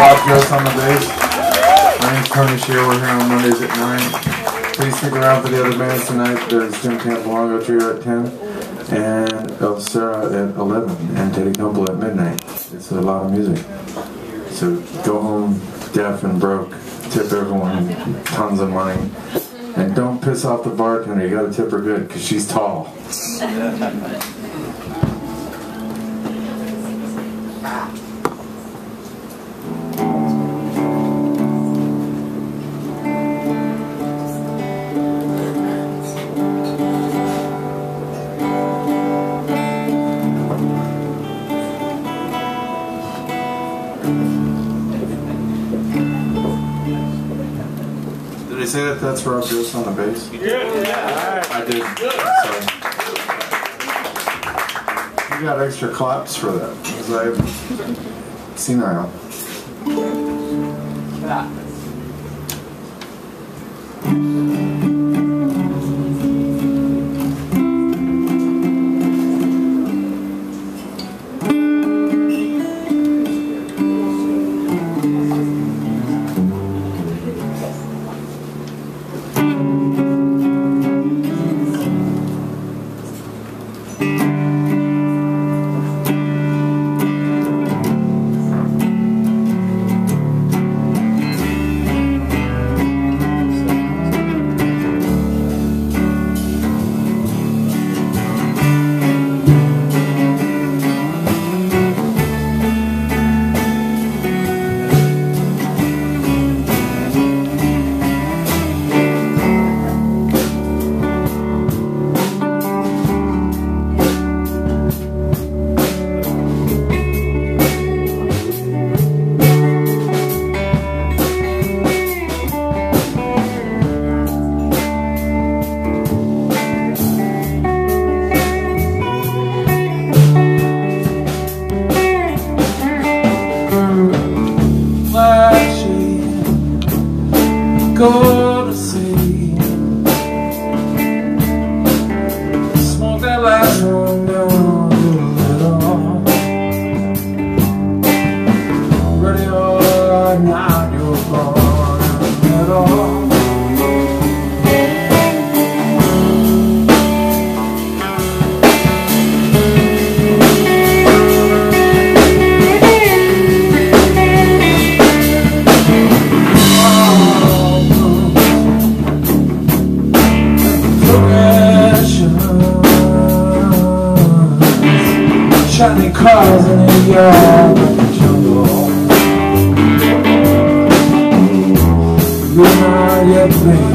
Bob Gross on the bass. My name's Tony Scherr. We're here on Mondays at 9. Please stick around for the other bands tonight. There's Jim Campbell Trio at 10, and Scherr at 11, and Teddy Campbell at midnight. It's a lot of music. So go home deaf and broke. Tip everyone tons of money. And don't piss off the bartender. You gotta tip her good, because she's tall. Did I say that's Rob Gross on the bass? Yeah. I did. So you got extra claps for that, because I'm senile. Go to sea, smoke that last one down a little. Ready or not, you're born in the middle. Shiny cars in a yard of the jungle. You're not yet free.